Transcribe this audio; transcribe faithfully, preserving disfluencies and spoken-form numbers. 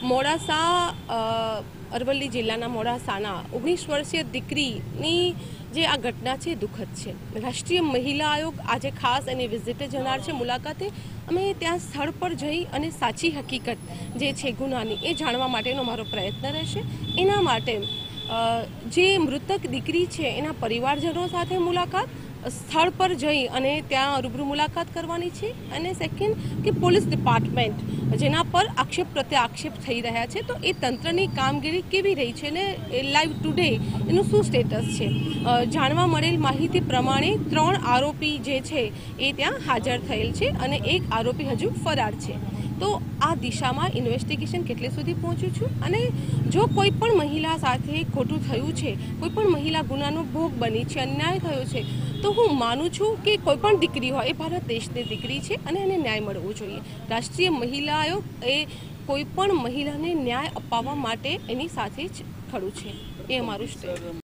મોડાસા અરવલ્લી જિલ્લાના મોડાસાના ઓગણીસ વર્ષીય દીકરીની જે આ ઘટના છે દુઃખદ છે। રાષ્ટ્રીય મહિલા આયોગ આજે ખાસ એની વિઝિટે જનાર છે, મુલાકાતે। અમે ત્યાં સ્થળ પર જઈ અને સાચી હકીકત જે છે ગુનાની એ જાણવા માટેનો મારો પ્રયત્ન રહેશે। એના માટે જે મૃતક દીકરી છે એના પરિવારજનો સાથે મુલાકાત, સ્થળ પર જઈ અને ત્યાં રૂબરૂ મુલાકાત કરવાની છે। અને સેકન્ડ કે પોલીસ ડિપાર્ટમેન્ટ જેના પર આક્ષેપ પ્રત્યે આક્ષેપ થઈ રહ્યા છે, તો એ તંત્રની કામગીરી કેવી રહી છે ને લાઈવ ટુડે એનું શું સ્ટેટસ છે। જાણવા મળેલ માહિતી પ્રમાણે ત્રણ આરોપી જે છે એ ત્યાં હાજર થયેલ છે અને એક આરોપી હજુ ફરાર છે। તો આ દિશામાં ઇન્વેસ્ટિગેશન કેટલે સુધી પહોંચ્યું છું અને જો કોઈ પણ મહિલા સાથે ખોટું થયું છે, કોઈ પણ મહિલા ગુનાનો ભોગ બની છે, અન્યાય થયો છે, તો હું માનું છું કે કોઈ પણ દીકરી હોય એ ભારત દેશની દીકરી છે અને એને ન્યાય મળવો જોઈએ। રાષ્ટ્રીય મહિલા આયોગ એ કોઈ પણ મહિલાને ન્યાય અપાવવા માટે એની સાથે જ ખડું છે, એ અમારું સ્ટેપ।